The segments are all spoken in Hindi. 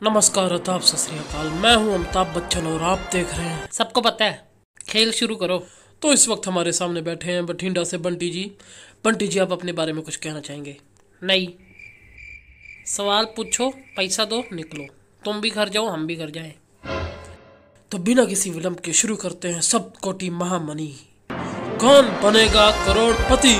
नमस्कार, आदाब, सत श्री अकाल। मैं हूं अमिताभ बच्चन और आप देख रहे हैं। सबको पता है, खेल शुरू करो। तो इस वक्त हमारे सामने बैठे हैं बठिंडा से बंटी जी। बंटी जी, आप अपने बारे में कुछ कहना चाहेंगे? नहीं, सवाल पूछो, पैसा दो, निकलो। तुम भी घर जाओ, हम भी घर जाएं। तो बिना किसी विलंब के शुरू करते हैं सब कोटि महामनी। कौन बनेगा करोड़पति?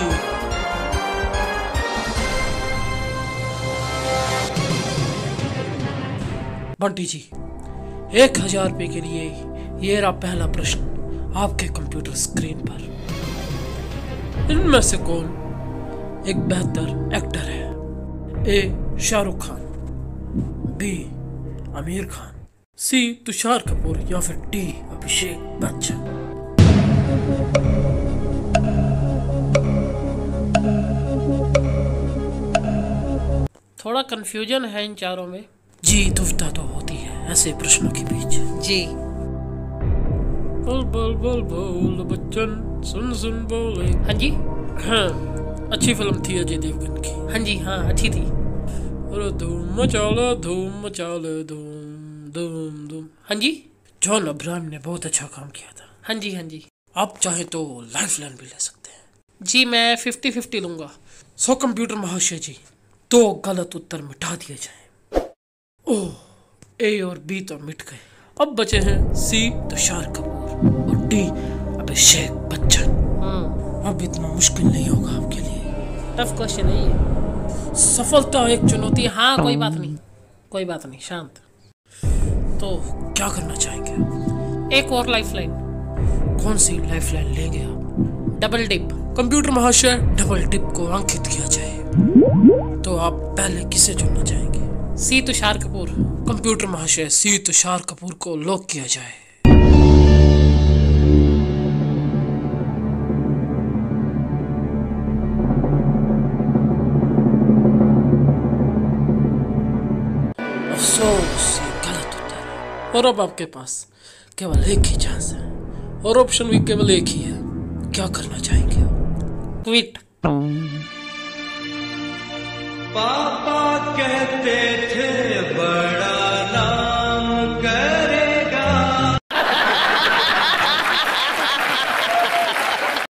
बंटी जी, 1000 रुपये के लिए ये रहा पहला प्रश्न आपके कंप्यूटर स्क्रीन पर। इनमें से कौन एक बेहतर एक्टर है? A Shahrukh Khan, B Aamir Khan, C Tushar Kapoor या फिर डी अभिषेक बच्चन। थोड़ा कंफ्यूजन है इन चारों में। जी, दुविधा तो होती है ऐसे प्रश्नों के बीच। जी, बोल बोल बोल बोल बच्चन, सुन सुन बोले। हाँ जी, हाँ, अच्छी फिल्म थी अजय देवगन की। हाँ जी, हाँ अच्छी थी। अरे धूम मचाला धूम मचाला धूम धूम धूम। हाँ जी, जॉन अब्राहम ने बहुत अच्छा काम किया था। हाँ जी, हाँ जी। आप चाहें तो लाइफलाइन भी ले सकते हैं। जी, मैं 50-50 लूंगा। सो कंप्यूटर महाशय जी, 2 गलत उत्तर मिटा दिए जाएं। ओह, ए और बी तो मिट गए। अब बचे हैं सी तुषार कपूर और डी अभिषेक बच्चन। अब इतना मुश्किल नहीं होगा आपके लिए। टफ क्वेश्चन है ये। सफलता एक चुनौती। हाँ, कोई बात नहीं, कोई बात नहीं, शांत। तो क्या करना चाहेंगे? एक और लाइफलाइन। कौन सी लाइफलाइन लेंगे आप? Double dip. कंप्यूटर महाशय, डबल डिप को अंकित किया जाए तो आप पहले किसे चुनना चाहेंगे? सी तुषार कपूर। कंप्यूटर महाशय, सी तुषार कपूर को लॉक किया जाए। अफसोस, ये गलत उत्तर है। और अब आपके पास केवल एक ही चांस है और ऑप्शन भी केवल एक ही है। क्या करना चाहेंगे आप? क्विट। पापा कहते थे